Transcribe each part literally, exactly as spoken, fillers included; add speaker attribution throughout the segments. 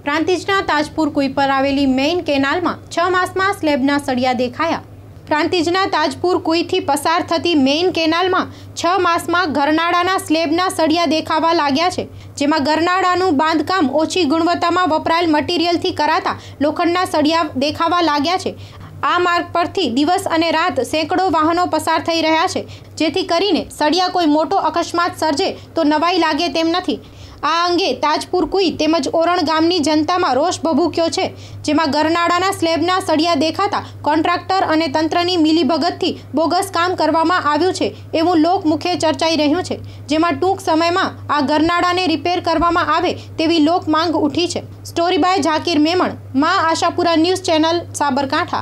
Speaker 1: પ્રાંતિજના તાજપુર કુઈ પર આવેલી મેઇન કેનાલમાં છ માસમાં સ્લેબના સળિયા દેખાયા। પ્રાંતિજના તાજપુર કુઈથી પસાર થતી મેઇન કેનાલમાં છ માસમાં ગરનાળાના સ્લેબના સળિયા દેખાવા લાગ્યા છે, જેમાં ગરનાળાનું બાંધકામ ઓછી ગુણવત્તામાં વપરાયેલ મટીરિયલથી કરાતા લોખંડના સળિયા દેખાવા લાગ્યા છે। આ માર્ગ પરથી દિવસ અને રાત સેંકડો વાહનો પસાર થઈ રહ્યા છે, જેથી કરીને સળિયા કોઈ મોટો અકસ્માત સર્જે તો નવાઈ લાગે તેમ નથી। આ અંગે તાજપુર કુઈ તેમજ ઓરણ ગામની જનતામાં રોષ ભભૂક્યો છે, જેમાં ગરનાળાના સ્લેબના સળિયા દેખાતા કોન્ટ્રાક્ટર અને તંત્રની મિલીભગતથી બોગસ કામ કરવામાં આવ્યું છે એવું લોકમુખે ચર્ચાઈ રહ્યું છે, જેમાં ટૂંક સમયમાં આ ગરનાળાને રિપેર કરવામાં આવે તેવી લોક માંગ ઉઠી છે। Story by Zakir Memon, Maa Ashapura news channel, Sabarkantha.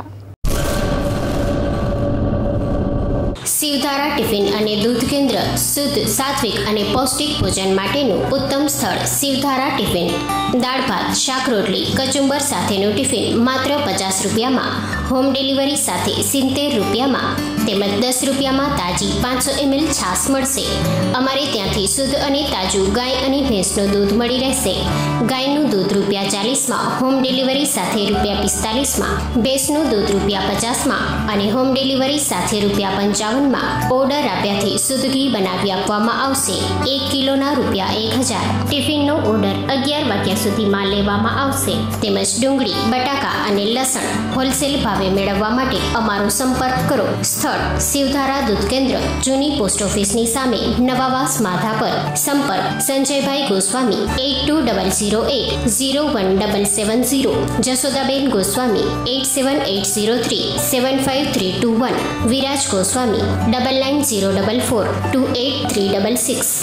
Speaker 2: Shivdhara tiffin અને દૂધ કેન્દ્ર શુદ્ધ, સાત્વિક અને પૌષ્ટિક ભોજન માટેનું ઉત્તમ સ્થળ શિવધારા ટિફિન। દાળ ભાત, શાક રોટલી, કચુંબર સાથેનું ટિફિન માત્ર પચાસ રૂપિયામાં, હોમ ડિલિવરી સાથે સિત્તેર રૂપિયામાં તેમજ દસ રૂપિયામાં તાજી પાંચસો એમએલ છાશ મળશે। અમારે ત્યાંથી શુદ્ધ અને તાજું ગાય અને ભેંસનું દૂધ મળી રહેશે। ગાયનું દૂધ રૂપિયા ચાલીસમાં, હોમ ડિલિવરી સાથે રૂપિયા પિસ્તાલીસમાં, ભેંસનું દૂધ રૂપિયા પચાસમાં અને હોમ ડિલિવરી સાથે રૂપિયા પંચાવનમાં। ઓર્ડર આપ્યાથી શુદ્ધ ઘી બનાવી આપવામાં આવશે। એક કિલોના રૂપિયા એક હજાર। ટિફિનનો ઓર્ડર અગિયાર વાગ્યા સુધીમાં લેવામાં આવશે। તેમજ ડુંગળી, બટાકા અને લસણ હોલસેલ ભાવે મેળવવા માટે અમારો સંપર્ક કરો। સ્થળ શિવધારા દૂધ કેન્દ્ર, જૂની પોસ્ટ ઓફિસની સામે, નવાવાસ માધાપર। સંપર્ક Sanjaybhai Goswami eight two double zero eight zero one double seven zero, Jashodaben Goswami eight seven eight zero three seven five three two one, Viraj Goswami double nine zero double four two eight three double six.